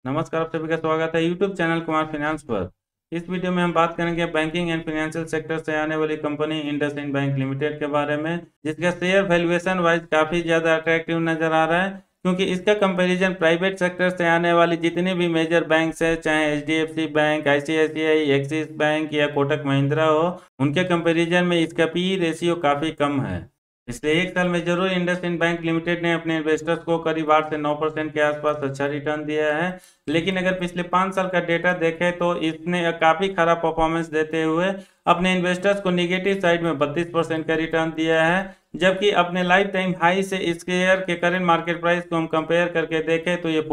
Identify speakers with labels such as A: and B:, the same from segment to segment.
A: नमस्कार, आप सभी का स्वागत है यूट्यूब चैनल कुमार फाइनेंस पर। इस वीडियो में हम बात करेंगे बैंकिंग एंड फाइनेंशियल सेक्टर से आने वाली कंपनी इंडसइंड बैंक लिमिटेड के बारे में, जिसका शेयर वैल्यूएशन वाइज काफ़ी ज़्यादा अट्रैक्टिव नज़र आ रहा है, क्योंकि इसका कंपैरिजन प्राइवेट सेक्टर से आने वाली जितनी भी मेजर बैंक्स है, चाहे HDFC bank, ICICI, Axis bank या कोटक महिंद्रा हो, उनके कंपैरिजन में इसका पी रेशियो काफ़ी कम है। पिछले एक साल में जरूर इंडसइंड बैंक लिमिटेड ने अपने इन्वेस्टर्स को करीब 8 से 9% के आसपास अच्छा रिटर्न दिया है। लेकिन अगर पिछले 5 साल का डेटा देखें तो इसने काफ़ी खराब परफॉर्मेंस देते हुए अपने इन्वेस्टर्स को निगेटिव साइड में 32% का रिटर्न दिया है। जबकि अपने लाइफ टाइम हाई से इस शेयर के करेंट मार्केट प्राइस को हम कंपेयर करके देखें तो ये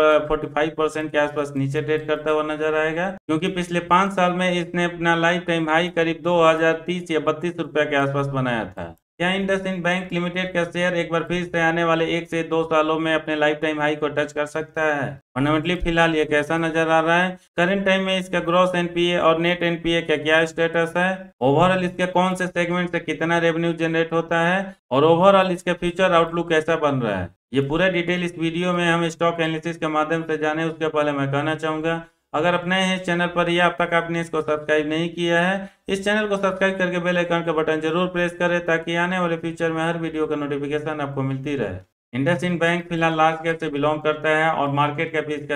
A: 45% के आसपास नीचे ट्रेड करता हुआ नजर आएगा, क्योंकि पिछले 5 साल में इसने अपना लाइफ टाइम हाई करीब 2030 या 32 रुपये के आसपास बनाया था। क्या इंडसइंड बैंक लिमिटेड का शेयर एक बार फिर से आने वाले 1 से 2 सालों में अपने लाइफ टाइम हाई को टच कर सकता है? फंडामेंटली फिलहाल ये कैसा नजर आ रहा है? करंट टाइम में इसका ग्रॉस एनपीए और नेट एनपीए का क्या स्टेटस है? ओवरऑल इसके कौन से सेगमेंट से कितना रेवेन्यू जनरेट होता है और ओवरऑल इसका फ्यूचर आउटलुक कैसा बन रहा है, ये पूरा डिटेल इस वीडियो में हम स्टॉक एनालिसिस के माध्यम से जाने। उसके पहले मैं कहना चाहूंगा, अगर आप नए हैं इस चैनल पर या अब तक आपने इसको सब्सक्राइब नहीं किया है, इस चैनल को सब्सक्राइब करके बेल आइकन का बटन जरूर प्रेस करें ताकि आने वाले फ्यूचर में हर वीडियो का नोटिफिकेशन आपको मिलती रहे। इंडसइंड बैंक फिलहाल लार्ज कैप से बिलोंग करता है और मार्केट कैप इसका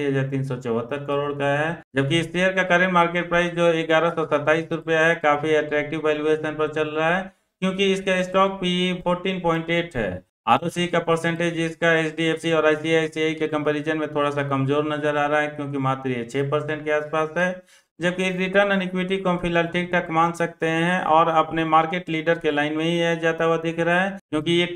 A: 87,374 करोड़ का है, जबकि इस शेयर का करेंट मार्केट प्राइस जो 1127 रुपया है, काफी अट्रैक्टिव वैल्यूएशन पर चल रहा है, क्योंकि इसका स्टॉक पी 14.8 है। आरओसी का परसेंटेज इसका एचडीएफसी और आईसीआईसीआई के कंपैरिजन में थोड़ा सा कमजोर नजर आ रहा है, क्योंकि मात्र ये 6% के आसपास है। जबकि रिटर्न ऑन इक्विटी को हम फिलहाल ठीक ठाक मान सकते हैं और अपने मार्केट लीडर के लाइन में ही है जाता हुआ दिख रहा है, क्योंकि ये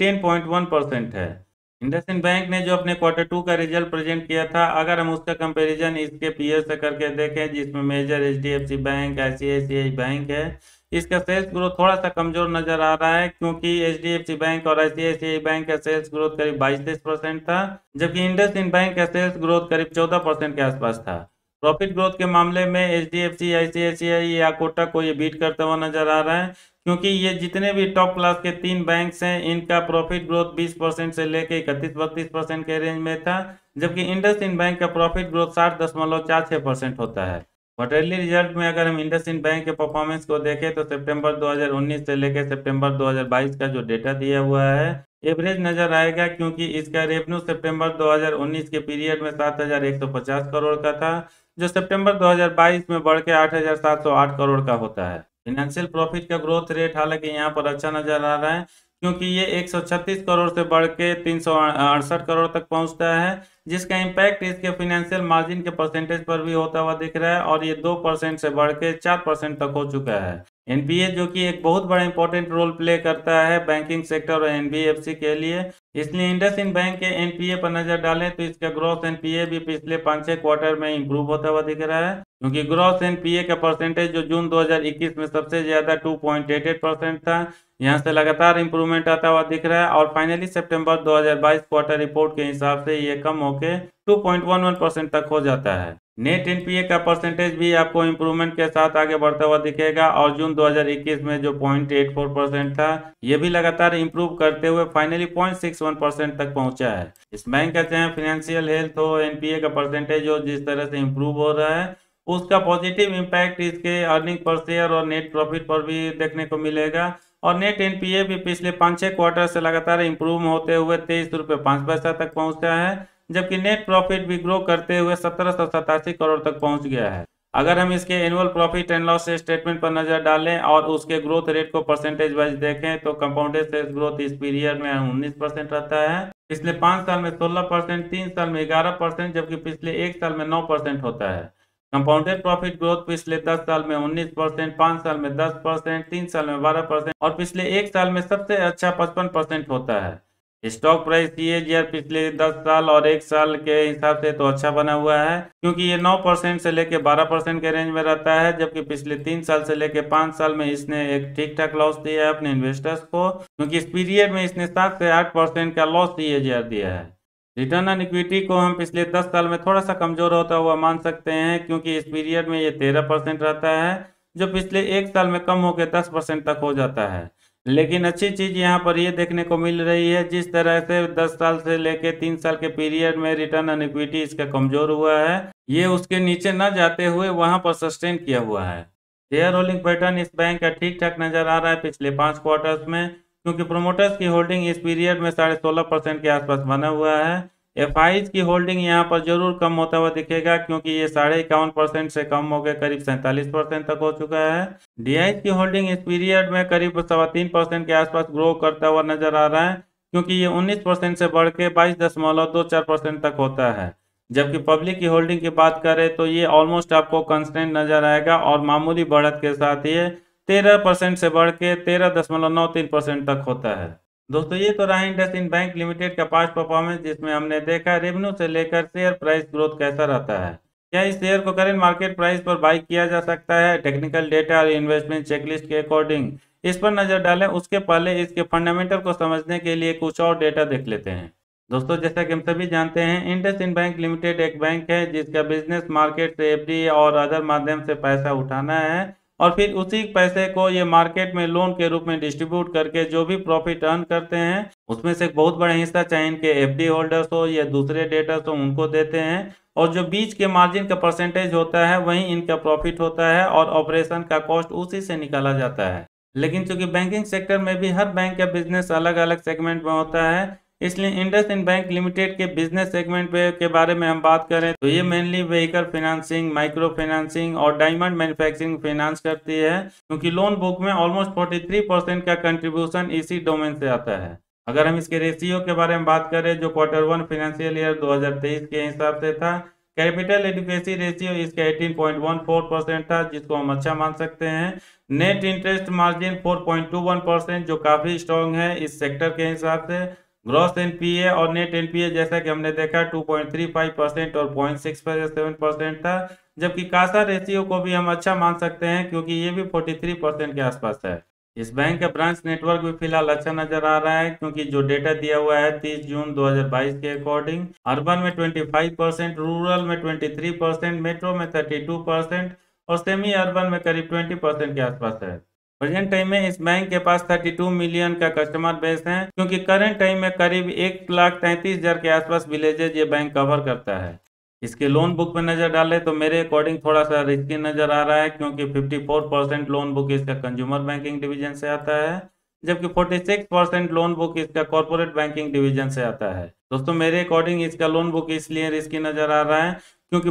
A: 10.1% है। इंडसइंड बैंक ने जो अपने Q2 का रिजल्ट प्रेजेंट किया था, अगर हम उसका कंपैरिजन इसके पीयर से करके देखें, जिसमें major HDFC bank, ICICI bank है, इसका सेल्स ग्रोथ थोड़ा सा कमजोर नजर आ रहा है, क्योंकि एचडीएफसी बैंक और आईसीआईसीआई बैंक का सेल्स ग्रोथ करीब 22-23% था, जबकि इंडसइंड बैंक का सेल्स ग्रोथ करीब 14% के आसपास था। प्रॉफिट ग्रोथ के मामले में एचडीएफसी, आईसीआईसीआई या कोटक को ये बीट करता हुआ नजर आ रहा है, क्योंकि ये जितने भी टॉप क्लास के 3 बैंक्स हैं, इनका प्रॉफिट ग्रोथ 20% से लेकर 31-32% के रेंज में था, जबकि इंडसइंड बैंक का प्रॉफिट ग्रोथ 60.46% होता है। क्वार्टरली रिजल्ट में अगर हम इंडसइंड बैंक के परफॉर्मेंस को देखें तो सितंबर 2019 से लेकर सितंबर 2022 का जो डेटा दिया हुआ है, एवरेज नजर आएगा, क्योंकि इसका रेवेन्यू सितंबर 2019 के पीरियड में 7,150 करोड़ का था, जो सितंबर 2022 में बढ़ के 8,708 करोड़ का होता है। फाइनेंशियल प्रॉफिट का ग्रोथ रेट हालांकि यहाँ पर अच्छा नजर आ रहा है, क्योंकि ये 136 करोड़ से बढ़ के 368 करोड़ तक पहुंचता है, जिसका इम्पैक्ट इसके फाइनेंशियल मार्जिन के परसेंटेज पर भी होता हुआ दिख रहा है, और ये 2% से बढ़ के 4% तक हो चुका है। एनपीए जो कि एक बहुत बड़ा इंपॉर्टेंट रोल प्ले करता है बैंकिंग सेक्टर और एनबीएफसी के लिए, इसलिए इंडसइंड बैंक के एनपीए पर नजर डालें तो इसका ग्रॉस एनपीए भी पिछले 5-6 क्वार्टर में इंप्रूव होता हुआ दिख रहा है, क्योंकि ग्रॉस एनपीए का परसेंटेज जो जून 2021 में सबसे ज्यादा 2.88% था, यहाँ से लगातार इंप्रूवमेंट आता हुआ दिख रहा है, और फाइनली सितंबर 2022 क्वार्टर रिपोर्ट के हिसाब से ये कम होकर 2.11% तक हो जाता है। नेट एनपीए का परसेंटेज भी आपको इंप्रूवमेंट के साथ आगे बढ़ता हुआ दिखेगा, और जून 2021 में जो 0.84% था, ये भी लगातार इंप्रूव करते हुए फाइनली 0.61% तक पहुंचा है। इस बैंक का चाहे फाइनेंशियल हेल्थ हो, एनपीए का परसेंटेज हो, जिस तरह से इंप्रूव हो रहा है, उसका पॉजिटिव इम्पैक्ट इसके अर्निंग पर शेयर और नेट प्रॉफिट पर भी देखने को मिलेगा। और नेट एनपीए भी पिछले 5-6 क्वार्टर से लगातार इंप्रूव होते हुए 23 रुपये 5 पैसा तक पहुंचता है, जबकि नेट प्रॉफिट भी ग्रो करते हुए 1787 करोड़ तक पहुंच गया है। अगर हम इसके annual profit and loss statement पर नजर डालें और उसके ग्रोथ रेट को परसेंटेज वाइज देखें तो कंपाउंडेड सेल्स ग्रोथ इस पीरियड में 19% रहता है, पिछले 5 साल में 16%, 3 साल में 11%, जबकि पिछले 1 साल में 9% होता है। कंपाउंडेड प्रॉफिट ग्रोथ पिछले 10 साल में 19%, 5 साल में 10%, 3 साल में 12% और पिछले 1 साल में सबसे अच्छा 55% होता है। स्टॉक प्राइस सीएजीआर पिछले 10 साल और 1 साल के हिसाब से तो अच्छा बना हुआ है, क्योंकि ये 9% से लेके 12% के रेंज में रहता है, जबकि पिछले 3 साल से लेके 5 साल में इसने एक ठीक ठाक लॉस दिया है अपने इन्वेस्टर्स को, क्योंकि इस पीरियड में इसने 7 से 8% का लॉस सीएजीआर दिया है। रिटर्न ऑन इक्विटी को हम पिछले 10 साल में थोड़ा सा कमजोर होता हुआ मान सकते हैं, क्योंकि इस पीरियड में ये 13% रहता है, जो पिछले 1 साल में कम होकर 10% तक हो जाता है। लेकिन अच्छी चीज़ यहाँ पर ये देखने को मिल रही है, जिस तरह से 10 साल से लेके 3 साल के पीरियड में रिटर्न ऑन इक्विटी इसका कमज़ोर हुआ है, ये उसके नीचे न जाते हुए वहाँ पर सस्टेन किया हुआ है। शेयर होल्डिंग पैटर्न इस बैंक का ठीक-ठाक नज़र आ रहा है पिछले 5 क्वार्टर्स में, क्योंकि प्रोमोटर्स की होल्डिंग इस पीरियड में 16.5% के आसपास बना हुआ है। एफआईज की होल्डिंग यहाँ पर जरूर कम होता हुआ दिखेगा, क्योंकि ये 51.5% से कम हो गए करीब 47% तक हो चुका है। डीआईज की होल्डिंग इस पीरियड में करीब 3.25% के आसपास ग्रो करता हुआ नजर आ रहा है, क्योंकि ये 19% से बढ़ के 22.24% तक होता है। जबकि पब्लिक की होल्डिंग की बात करें तो ये ऑलमोस्ट आपको कंस्टेंट नजर आएगा और मामूली बढ़त के साथ ये 13% से बढ़ के 13.93% तक होता है। दोस्तों ये तो रहा इंडसइंड बैंक लिमिटेड का पास्ट परफॉर्मेंस, जिसमें हमने देखा रेवेन्यू से लेकर शेयर प्राइस ग्रोथ कैसा रहता है। क्या इस शेयर को करेंट मार्केट प्राइस पर बाई किया जा सकता है? टेक्निकल डेटा और इन्वेस्टमेंट चेकलिस्ट के अकॉर्डिंग इस पर नजर डालें, उसके पहले इसके फंडामेंटल को समझने के लिए कुछ और डेटा देख लेते हैं। दोस्तों जैसा कि हम सभी जानते हैं, इंडसइंड बैंक लिमिटेड एक बैंक है जिसका बिजनेस मार्केट से एफडी और अदर माध्यम से पैसा उठाना है और फिर उसी पैसे को ये मार्केट में लोन के रूप में डिस्ट्रीब्यूट करके जो भी प्रॉफिट अर्न करते हैं उसमें से एक बहुत बड़ा हिस्सा चाहे इनके एफडी होल्डर्स हो या दूसरे डेटर्स हो उनको देते हैं, और जो बीच के मार्जिन का परसेंटेज होता है वही इनका प्रॉफिट होता है और ऑपरेशन का कॉस्ट उसी से निकाला जाता है। लेकिन चूंकि बैंकिंग सेक्टर में भी हर बैंक का बिजनेस अलग अलग सेगमेंट में होता है, इसलिए इंडसइंड बैंक लिमिटेड के बिजनेस सेगमेंट के बारे में हम बात करें तो ये mainly vehicle financing, micro financing और डायमंड मैन्युफैक्चरिंग फाइनेंस करती है, क्योंकि लोन बुक में ऑलमोस्ट 43% का कंट्रीब्यूशन इसी डोमेन से आता है। अगर हम इसके रेशियो के बारे में बात करें जो Q1 फाइनेंशियल ईयर 2023 के हिसाब से था, कैपिटल एडिक्वेसी रेशियो इसका 18.14% था, जिसको हम अच्छा मान सकते हैं। नेट इंटरेस्ट मार्जिन 4.21%, जो काफी स्ट्रॉन्ग है इस सेक्टर के हिसाब से। ग्रॉस एनपीए और नेट एनपीए जैसा कि हमने देखा 2.35% और 0.67% था, जबकि कासा रेशियो को भी हम अच्छा मान सकते हैं क्योंकि ये भी 43% के आसपास है। इस बैंक का ब्रांच नेटवर्क भी फिलहाल अच्छा नजर आ रहा है, क्योंकि जो डेटा दिया हुआ है 30 जून 2022 के अकॉर्डिंग अर्बन में 25%, रूरल में 23%, मेट्रो में 32% और सेमी अर्बन में करीब 20% के आसपास है। प्रेजेंट टाइम में इस बैंक के पास 32 मिलियन का कस्टमर बेस है, क्योंकि करंट टाइम में करीब 1,33,000 के आसपास विलेजेज ये बैंक कवर करता है। इसके लोन बुक में नजर डालें तो मेरे अकॉर्डिंग थोड़ा सा रिस्की नजर आ रहा है, क्योंकि 54% लोन बुक इसका कंज्यूमर बैंकिंग डिवीजन से आता है, जबकि 46% लोन बुक इसका कॉर्पोरेट बैंकिंग डिवीजन से आता है। दोस्तों मेरे अकॉर्डिंग इसका लोन बुक इसलिए रिस्की नजर आ रहा है क्योंकि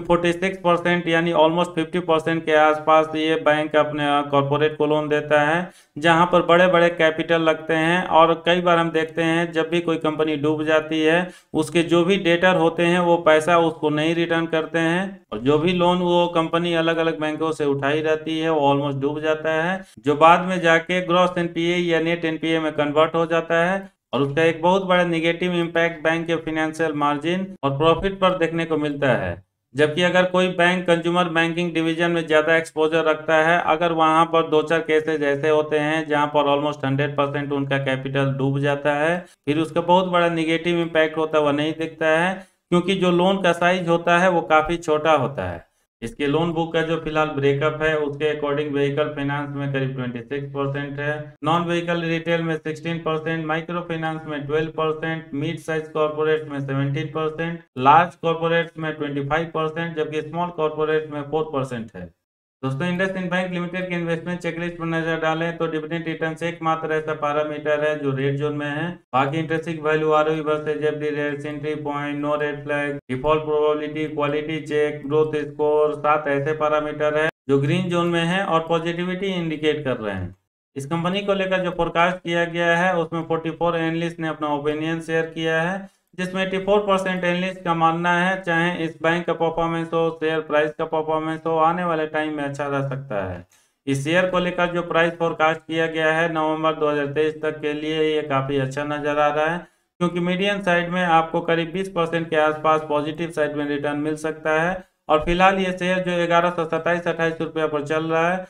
A: 46% यानी ऑलमोस्ट 50% के आसपास ये बैंक अपने कॉर्पोरेट को लोन देता है, जहां पर बड़े बड़े कैपिटल लगते हैं। और कई बार हम देखते हैं जब भी कोई कंपनी डूब जाती है, उसके जो भी डेटर होते हैं वो पैसा उसको नहीं रिटर्न करते हैं, और जो भी लोन वो कंपनी अलग अलग बैंकों से उठाई रहती है वो ऑलमोस्ट डूब जाता है, जो बाद में जाके ग्रॉस एनपीए या नेट एनपीए में कन्वर्ट हो जाता है। और उसका एक बहुत बड़ा निगेटिव इम्पैक्ट बैंक के फाइनेंशियल मार्जिन और प्रॉफिट पर देखने को मिलता है। जबकि अगर कोई बैंक कंज्यूमर बैंकिंग डिवीजन में ज़्यादा एक्सपोजर रखता है, अगर वहां पर 2-4 केसेज ऐसे होते हैं जहां पर ऑलमोस्ट 100% उनका कैपिटल डूब जाता है, फिर उसका बहुत बड़ा निगेटिव इम्पैक्ट होता हुआ नहीं दिखता है, क्योंकि जो लोन का साइज होता है वो काफ़ी छोटा होता है। इसके लोन बुक का जो फिलहाल ब्रेकअप है उसके अकॉर्डिंग व्हीकल फाइनेंस में करीब 26% है, नॉन व्हीकल रिटेल में 16%, माइक्रो फाइनेंस में 12%, मिड साइज कॉर्पोरेट में 17%, लार्ज कॉर्पोरेट में 25%, जबकि स्मॉल कॉर्पोरेट में 4% है। दोस्तों इंडसइंड बैंक लिमिटेड के इन्वेस्टमेंट चेकलिस्ट पर नजर डालें तो डिविडेंड रिटर्न एकमात्र ऐसा पैरामीटर है जो रेड जोन में है। बाकी intrinsic value, ROE versus FD rate, entry point, no red flag, default probability, quality check, growth score, 7 ऐसे पैरामीटर है जो ग्रीन जोन में है और पॉजिटिविटी इंडिकेट कर रहे हैं। इस कंपनी को लेकर जो फोरकास्ट किया गया है उसमें 44 एनालिस्ट ने अपना ओपिनियन शेयर किया है, जिसमें 84% एनालिस्ट का मानना है चाहे इस बैंक का परफॉर्मेंस हो, शेयर प्राइस का परफॉर्मेंस हो, आने वाले टाइम में अच्छा रह सकता है। इस शेयर को लेकर जो प्राइस फोरकास्ट किया गया है नवंबर 2023 तक के लिए, ये काफ़ी अच्छा नज़र आ रहा है, क्योंकि मीडियन साइड में आपको करीब 20% के आसपास पॉजिटिव साइड में रिटर्न मिल सकता है। और फिलहाल ये शेयर जो 1127-28 रुपया पर चल रहा है,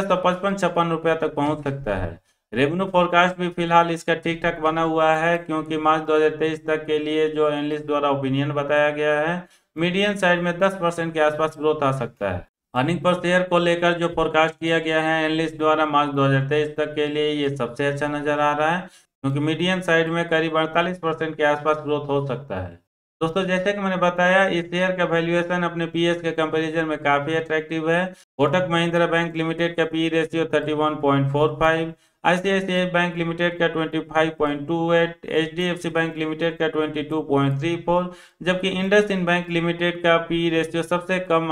A: 1355-56 रुपया तक पहुँच सकता है। रेवेन्यू फोरकास्ट भी फिलहाल इसका ठीक ठाक बना हुआ है, क्योंकि मार्च 2023 तक के लिए जो एनालिस्ट द्वारा ओपिनियन बताया गया है, मीडियन साइड में 10% के आसपास ग्रोथ आ सकता है। अर्निंग पर शेयर को लेकर जो फोरकास्ट किया गया है एनालिस्ट द्वारा मार्च 2023 तक के लिए, ये सबसे अच्छा नजर आ रहा है, क्योंकि मीडियन साइड में करीब 48% के आसपास ग्रोथ हो सकता है। दोस्तों, जैसे कि मैंने बताया, इस शेयर का वैल्यूएशन अपने पीएस के कंपैरिजन में काफी अट्रैक्टिव है। कोटक महिंद्रा बैंक लिमिटेड का P ratio 31.45, ICICI bank limited का 25.28, एचडीएफसी बैंक लिमिटेड का 22.34, जबकि इंडसइंड बैंक लिमिटेड का पी रेशियो सबसे कम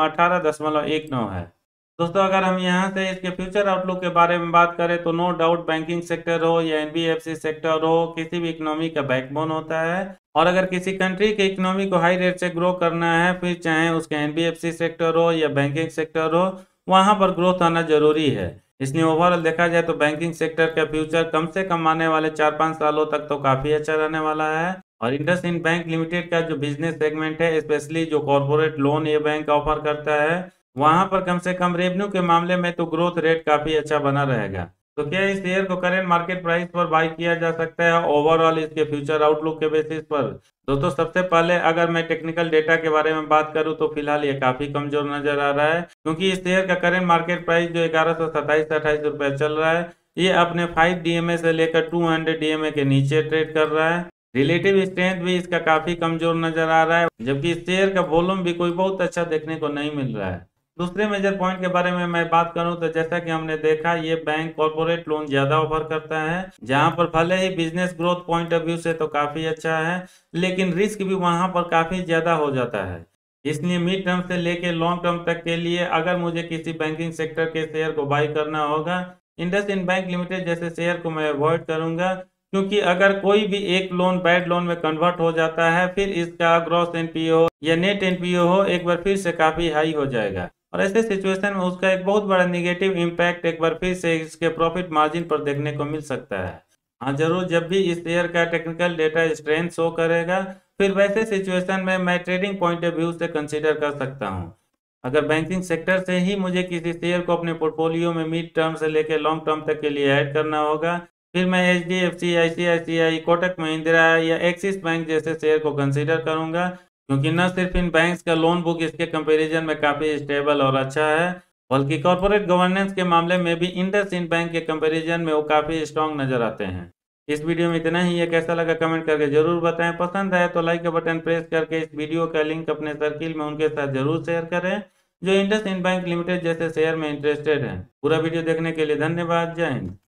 A: 18.19 है। दोस्तों, अगर हम यहाँ से इसके फ्यूचर आउटलुक के बारे में बात करें तो नो डाउट बैंकिंग सेक्टर हो या एनबीएफसी सेक्टर हो, किसी भी इकोनॉमी का बैकबोन होता है। और अगर किसी कंट्री के इकोनॉमी को हाई रेट से ग्रो करना है, फिर चाहे उसके एनबीएफसी सेक्टर हो या बैंकिंग सेक्टर हो, वहां पर ग्रोथ आना जरूरी है। इसलिए ओवरऑल देखा जाए तो बैंकिंग सेक्टर का फ्यूचर कम से कम आने वाले 4-5 सालों तक तो काफी अच्छा रहने वाला है। और इंडसइंड बैंक लिमिटेड का जो बिजनेस सेगमेंट है, स्पेशली जो कॉर्पोरेट लोन ये बैंक ऑफर करता है, वहां पर कम से कम रेवेन्यू के मामले में तो ग्रोथ रेट काफी अच्छा बना रहेगा। तो क्या इस शेयर को करेंट मार्केट प्राइस पर बाय किया जा सकता है ओवरऑल इसके फ्यूचर आउटलुक के बेसिस पर? दोस्तों, सबसे पहले अगर मैं टेक्निकल डेटा के बारे में बात करूं तो फिलहाल ये काफी कमजोर नजर आ रहा है, क्योंकि इस शेयर का करेंट मार्केट प्राइस जो 1127-28 रुपए चल रहा है, ये अपने 5 डीएमए से लेकर 200 डीएमए के नीचे ट्रेड कर रहा है। रिलेटिव स्ट्रेंथ भी इसका काफी कमजोर नजर आ रहा है, जबकि इस शेयर का वॉल्यूम भी कोई बहुत अच्छा देखने को नहीं मिल रहा है। दूसरे मेजर पॉइंट के बारे में मैं बात करूं तो जैसा कि हमने देखा, ये बैंक कॉर्पोरेट लोन ज्यादा ऑफर करता है, जहां पर भले ही business growth point of view से तो काफी अच्छा है, लेकिन रिस्क भी वहां पर काफी ज्यादा हो जाता है। इसलिए मिड टर्म से लेके लॉन्ग टर्म तक के लिए अगर मुझे किसी बैंकिंग सेक्टर के शेयर को बाई करना होगा, इंडसइंड बैंक लिमिटेड जैसे शेयर को मैं अवॉइड करूंगा, क्योंकि अगर कोई भी एक लोन बैड लोन में कन्वर्ट हो जाता है, फिर इसका ग्रॉस एनपीओ या नेट एनपीओ हो एक बार फिर से काफी हाई हो जाएगा, और ऐसे सिचुएशन में उसका एक बहुत बड़ा निगेटिव इम्पैक्ट एक बार फिर से इसके प्रॉफिट मार्जिन पर देखने को मिल सकता है। हाँ जरूर, जब भी इस शेयर का टेक्निकल डेटा स्ट्रेंथ शो करेगा, फिर वैसे सिचुएशन में मैं ट्रेडिंग पॉइंट ऑफ व्यू से कंसीडर कर सकता हूँ। अगर बैंकिंग सेक्टर से ही मुझे किसी शेयर को अपने पोर्टफोलियो में मिड टर्म से लेकर लॉन्ग टर्म तक के लिए ऐड करना होगा, फिर मैं एचडीएफसी, आईसीआईसीआई, कोटक महिंद्रा या एक्सिस बैंक जैसे शेयर को कंसीडर करूंगा, क्योंकि न सिर्फ इन बैंक्स का लोन बुक इसके कंपैरिजन में काफी स्टेबल और अच्छा है, बल्कि कॉर्पोरेट गवर्नेंस के मामले में भी इंडसइंड बैंक के कंपैरिजन में वो काफी स्ट्रांग नजर आते हैं। इस वीडियो में इतना ही है, कैसा लगा कमेंट करके जरूर बताएं। पसंद आए तो लाइक का बटन प्रेस करके इस वीडियो का लिंक अपने सर्किल में उनके साथ जरूर शेयर करें जो इंडसइंड बैंक लिमिटेड जैसे शेयर में इंटरेस्टेड हैं। पूरा वीडियो देखने के लिए धन्यवाद। जय हिंद।